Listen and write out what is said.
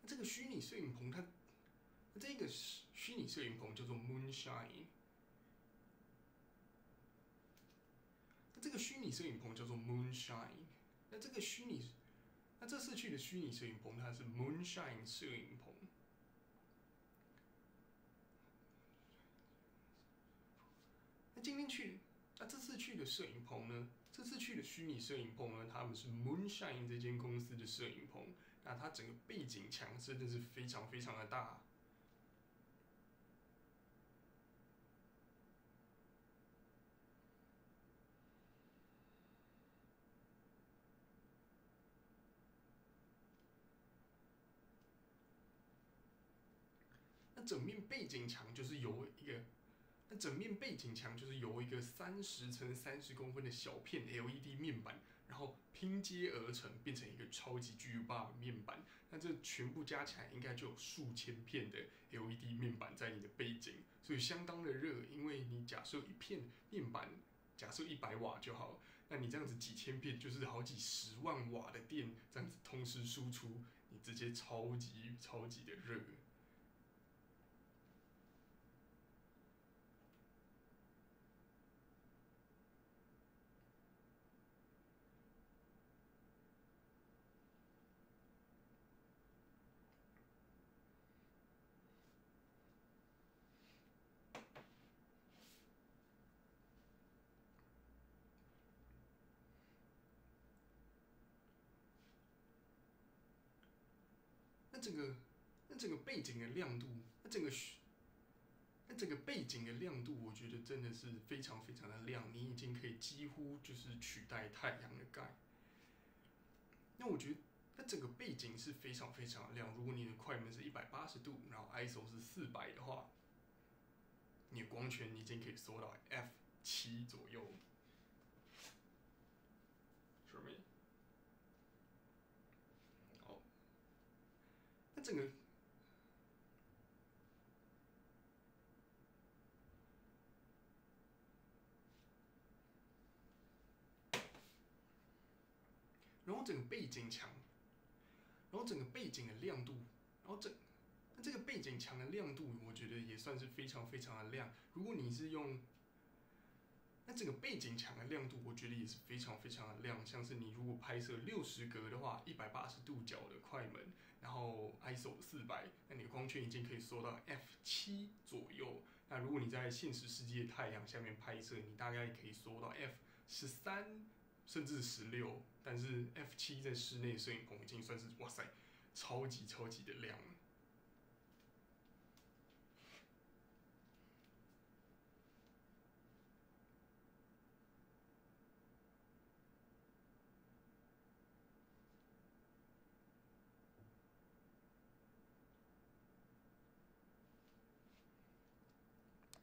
这个虚拟摄影棚这个虚拟摄影棚叫做 Moonshine。这个虚拟摄影棚叫做 Moonshine。那这次去的虚拟摄影棚它是 Moonshine 摄影棚。那今天去，这次去的摄影棚呢？这次去的虚拟摄影棚呢？他们是 Moonshine 这间公司的摄影棚。那它整个背景墙真的是非常非常的大。那整面背景墙就是由一个30×30公分的小片 LED 面板，然后拼接而成，变成一个超级巨大的面板。那这全部加起来应该就有数千片的 LED 面板在你的背景，所以相当的热。因为你假设一片面板，假设100瓦就好，那你这样子几千片就是好几10万瓦的电，这样子同时输出，你直接超级超级的热。那整个背景的亮度，那整个背景的亮度，我觉得真的是非常非常的亮，你已经可以几乎就是取代太阳的盖。那我觉得，那整个背景是非常非常的亮。如果你的快门是180°，然后 ISO 是400的话，你的光圈已经可以缩到 f7左右。什么？好，那整个。然后整个背景墙，然后整个背景的亮度，然后这个背景墙的亮度，我觉得也算是非常非常的亮。如果你是用那整个背景墙的亮度，我觉得也是非常非常的亮。像是你如果拍摄60格的话，180°角的快门，然后 ISO 400，那你的光圈已经可以缩到 f7左右。那如果你在现实世界太阳下面拍摄，你大概可以缩到 f13。甚至16，但是 f7在室内摄影棚已经算是哇塞，超级超级的亮了。